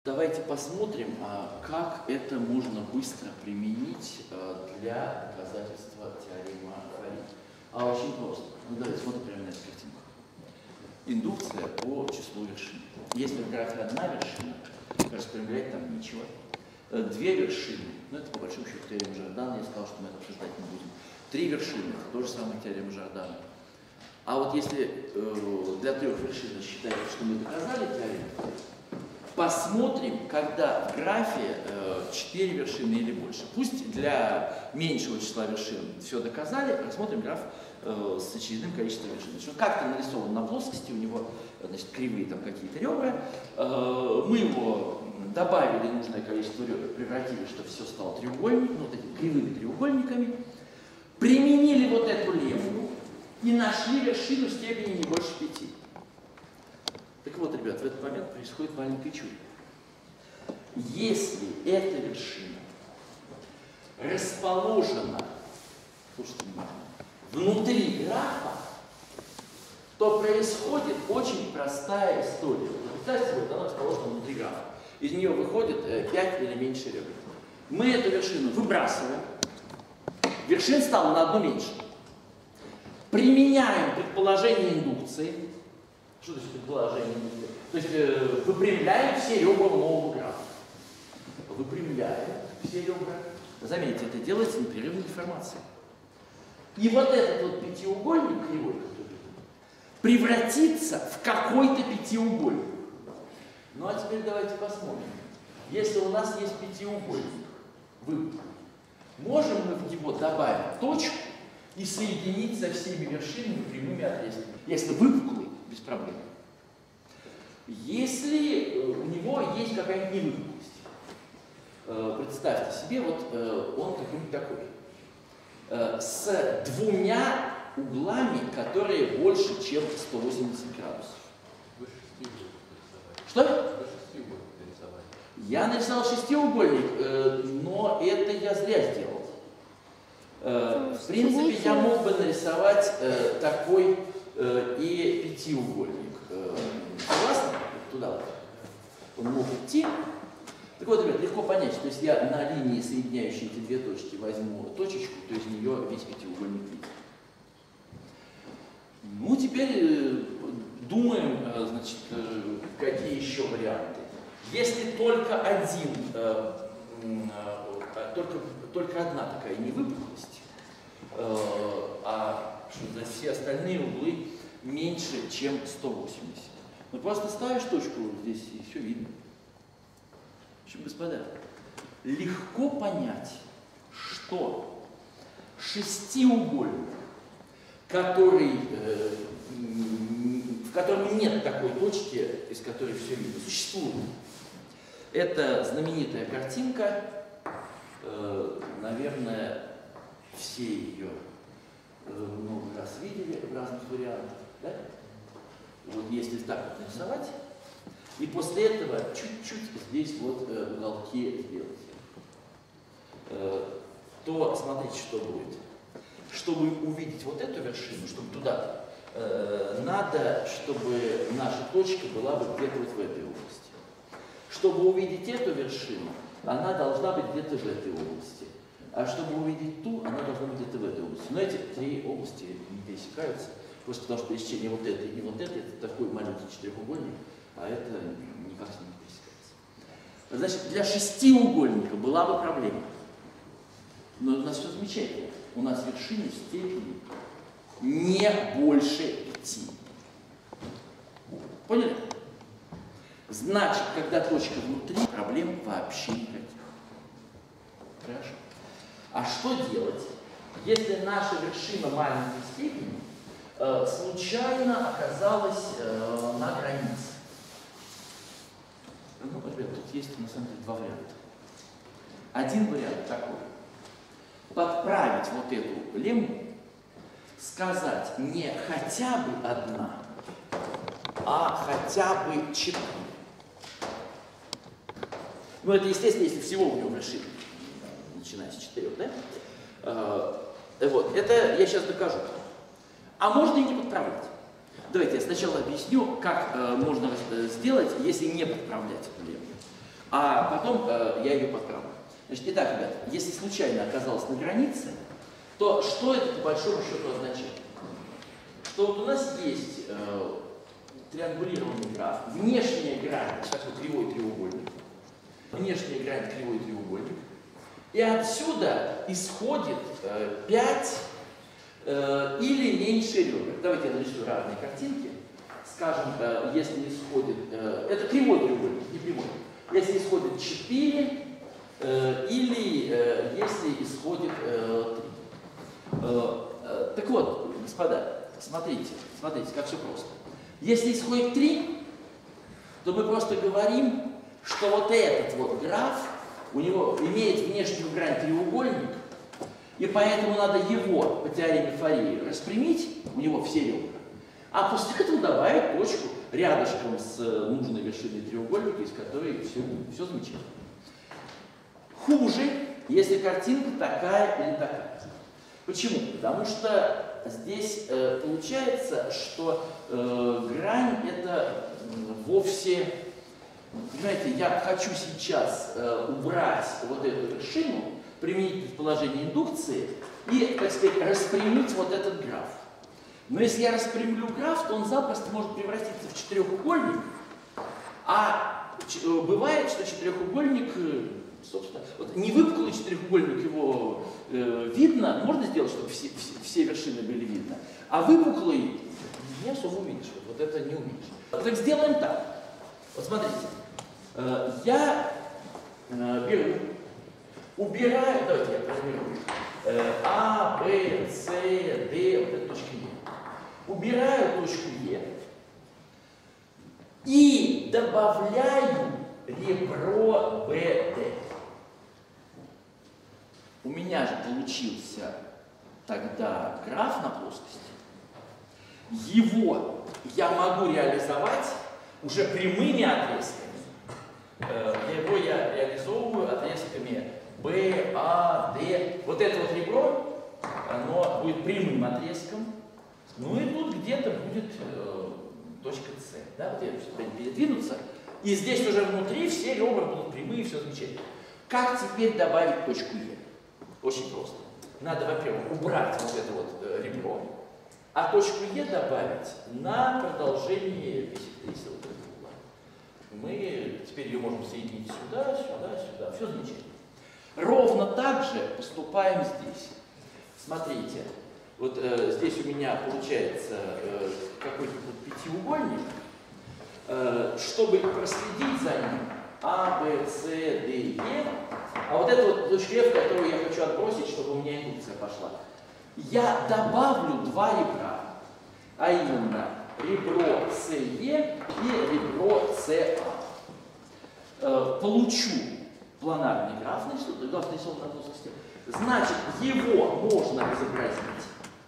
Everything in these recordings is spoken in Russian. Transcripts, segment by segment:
Давайте посмотрим, как это можно быстро применить для доказательства теоремы Фарри. Очень просто. Ну, давайте смотрим прямо на эту картинку. Индукция по числу вершин. Если в графе одна вершина, распрямлять там нечего. Две вершины, ну это по большому счету теорема Жордана, я сказал, что мы это обсуждать не будем. Три вершины, это то же самое теорема Жордана. А вот если для трех вершин считается, что мы доказали теорему, посмотрим, когда в графе 4 вершины или больше. Пусть для меньшего числа вершин все доказали, рассмотрим граф с очередным количеством вершин. Значит, как-то нарисован на плоскости, у него значит, кривые там какие-то ребра. Мы его добавили нужное количество ребер, превратили, чтобы все стало треугольником, вот этими кривыми треугольниками. Применили вот эту лемму и нашли вершину степени не больше 5. Так вот, ребят, в этот момент происходит маленькое чудо. Если эта вершина расположена, слушайте внимательно, внутри графа, то происходит очень простая история. Представьте себе, она расположена внутри графа. Из нее выходит 5 или меньше ребер. Мы эту вершину выбрасываем. Вершин стало на одну меньше. Применяем предположение индукции. Что значит предположение индукции? То есть выпрямляем все ребра нового графа. Выпрямляем все ребра. Заметьте, это делается непрерывной деформацией. И вот этот вот пятиугольник кривой, который превратится в какой-то пятиугольник. Ну а теперь давайте посмотрим. Если у нас есть пятиугольник, можем мы в него добавить точку и соединить со всеми вершинами прямыми отрезками? Если выпуклый, без проблем. Если у него есть какая-нибудь невыпуклость, представьте себе, вот он какой-нибудь такой, с двумя углами, которые больше, чем 180 градусов. Что? Я нарисовал шестиугольник, но это я зря сделал. В принципе, я мог бы нарисовать такой и пятиугольник. Согласны? Туда вот. Он мог идти. Так вот, ребят, легко понять, что если я на линии, соединяющей эти две точки, возьму точечку, то из нее весь пятиугольник видит. Ну, теперь думаем, значит, какие еще варианты. Если только только одна такая невыпуклость, а что, все остальные углы меньше, чем 180. Ну просто ставишь точку здесь, и все видно. В общем, господа, легко понять, что шестиугольник, в котором нет такой точки, из которой все видно, существует. Это знаменитая картинка, наверное, все ее много раз видели в разных вариантах. Да? Вот если так вот нарисовать, и после этого чуть-чуть здесь вот уголки сделать, то смотрите, что будет. Чтобы увидеть вот эту вершину, чтобы туда, надо, чтобы наша точка была бы где-то вот в этой области. Чтобы увидеть эту вершину, она должна быть где-то в этой области. А чтобы увидеть ту, она должна быть где-то в этой области. Но эти три области не пересекаются, просто потому что пересечение вот этой и вот этой, это такой маленький четырехугольник, а это никак с ним не пересекается. Значит, для шестиугольника была бы проблема. Но у нас все замечательно. У нас вершины степени не больше 5. Поняли? Значит, когда точка внутри, проблем вообще никаких. Хорошо. А что делать, если наша вершина маленькой степени случайно оказалась на границе? Ну, ребят, тут есть на самом деле два варианта. Один вариант такой. Подправить вот эту лемму, сказать не хотя бы одна, а хотя бы 4. Ну, это, естественно, если всего у него вершины, начиная с 4, да? Вот, это я сейчас докажу. А можно и не подправлять. Давайте я сначала объясню, как можно сделать, если не подправлять эту лемму. а потом я ее подправлю. Значит, итак, ребята, если случайно оказалось на границе, то что это по большому счету означает? Что вот у нас есть триангулированный граф, внешняя грань, такой кривой треугольник, внешняя грань кривой треугольник, и отсюда исходит 5 или меньше ребер. Давайте я нарисую разные картинки. Скажем, если исходит, это кривой треугольник, не прямой. Если исходит 4 или если исходит 3. Так вот, господа, смотрите, как все просто. Если исходит 3, то мы просто говорим, что вот этот вот граф, у него имеет внешнюю грань треугольник, и поэтому надо его по теореме Фарии распрямить, у него все ребра, а после этого добавить точку рядышком с нужной вершиной треугольника, из которой все замечательно. Хуже, если картинка такая или такая. Почему? Потому что здесь получается, что грань это вовсе, понимаете, я хочу сейчас убрать вот эту вершину, применить предположение индукции и, так сказать, распрямить вот этот граф. Но если я распрямлю граф, то он запросто может превратиться в четырехугольник, а бывает, что четырехугольник, собственно, вот невыпуклый четырехугольник, его видно, можно сделать, чтобы все вершины были видны, а выпуклый не особо увидишь, вот это не увидишь. Так сделаем так. Вот смотрите, я беру, убираю, давайте я возьму А, Б, С, Д, вот эта точка Е. Убираю точку Е и добавляю ребро БД. У меня же получился тогда граф на плоскости. Его я могу реализовать уже прямыми отрезками. Его я реализовываю отрезками B, A, D. Вот это вот ребро, оно будет прямым отрезком. Ну и тут где-то будет точка С. Да? Вот я теперь передвинуться. И здесь уже внутри все ребра будут прямые, все замечательно. Как теперь добавить точку Е? Очень просто. Надо, во-первых, убрать вот это вот ребро, а точку Е добавить на продолжение бисектрисы вот этого угла. Мы теперь ее можем соединить сюда, сюда, сюда. Все замечательно. Ровно так же поступаем здесь. Смотрите, вот здесь у меня получается какой-то вот пятиугольник. Чтобы проследить за ним А, Б, С, Д, Е, а вот эту вот точку F, которую я хочу отбросить, чтобы у меня индукция пошла, я добавлю два ребра, а именно ребро СЕ и ребро СА. Получу планарный граф, нарисован на плоскости. Значит, его можно изобразить.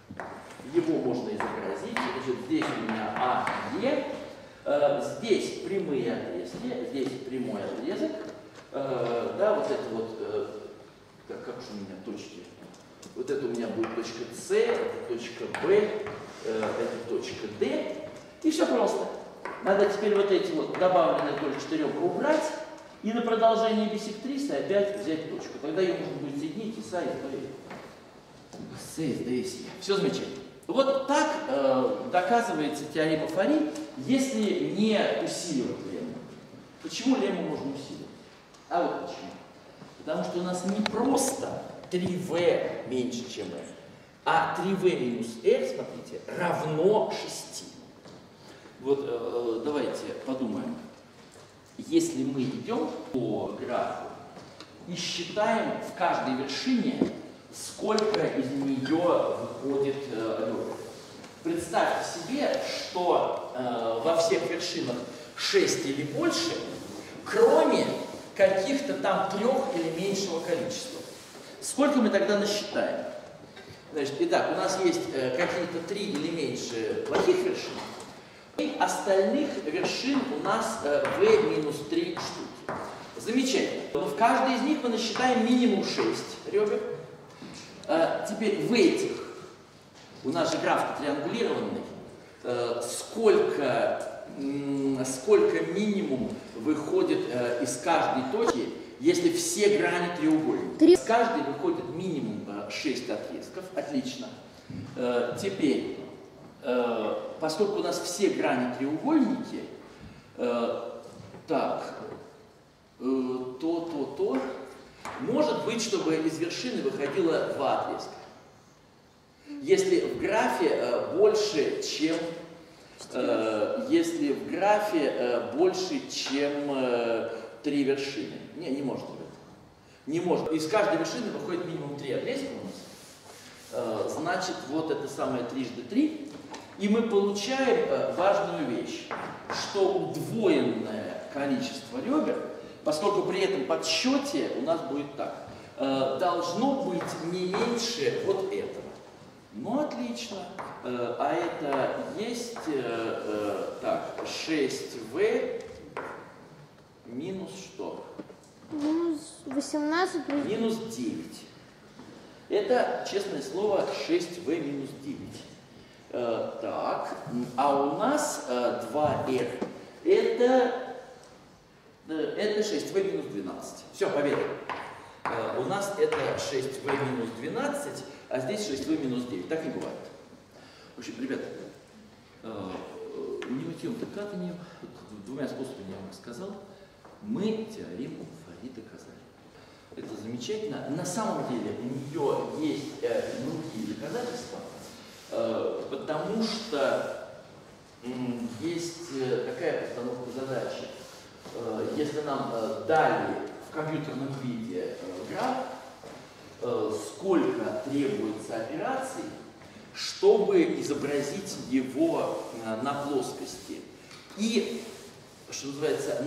Значит, здесь у меня А, Е. Здесь прямые отрезки, здесь прямой отрезок. Да, вот это вот, как же у меня точки? Вот это у меня будет точка С, это точка Б, это точка Д. И все просто. Надо теперь вот эти вот добавленные только 4 убрать и на продолжение бисектрисы опять взять точку. Тогда ее можно будет соединить и С, и Б. С, Д, и С. Все замечательно. Вот так доказывается теорема Фари, если не усиливать лемму. Почему лемму можно усиливать? А вот почему. Потому что у нас не просто 3v меньше, чем r, а 3v минус r, смотрите, равно 6. Вот давайте подумаем. Если мы идем по графу и считаем в каждой вершине, сколько из нее выходит ребер. Представьте себе, что во всех вершинах 6 или больше, кроме каких-то там 3 или меньшего количества. Сколько мы тогда насчитаем? Значит, итак, у нас есть какие-то 3 или меньше плохих вершин, и остальных вершин у нас v минус 3 штуки. Замечательно. Но в каждой из них мы насчитаем минимум 6 ребер. Теперь в этих, у нас же граф триангулированный, сколько минимум выходит из каждой точки, если все грани треугольника. Из каждой выходит минимум 6 отрезков. Отлично. Теперь, поскольку у нас все грани треугольники, так, может быть, чтобы из вершины выходило 2 отрезка. Если в графе больше, чем 3 вершины. Не может быть. Не может. Из каждой вершины выходит минимум 3 отрезка у нас. Значит, вот это самое 3 × 3. И мы получаем важную вещь, что удвоенное количество ребер, поскольку при этом подсчете у нас будет так, должно быть не меньше вот этого. Ну, отлично. А это есть так, 6v минус что? Минус 18 плюс... Минус 9. Это, честное слово, 6v минус 9. Так, а у нас 2r. Это 6v минус 12. Все, поверим. У нас это 6v минус 12, а здесь 6v минус 9. Так не бывает. В общем, ребята, университетом докатанием, двумя способами я вам сказал, мы теорему Фари доказали. Это замечательно. На самом деле у нее есть другие доказательства, потому что есть такая постановка задачи. Если нам дали в компьютерном виде граф, сколько требуется операций, чтобы изобразить его на плоскости. И, что называется,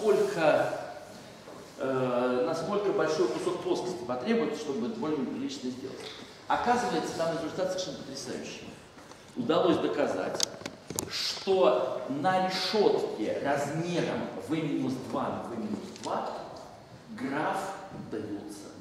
насколько большой кусок плоскости потребуется, чтобы это более прилично сделать. Оказывается, там результат совершенно потрясающий. Удалось доказать, что на решетке размером v-2 на v-2 граф дается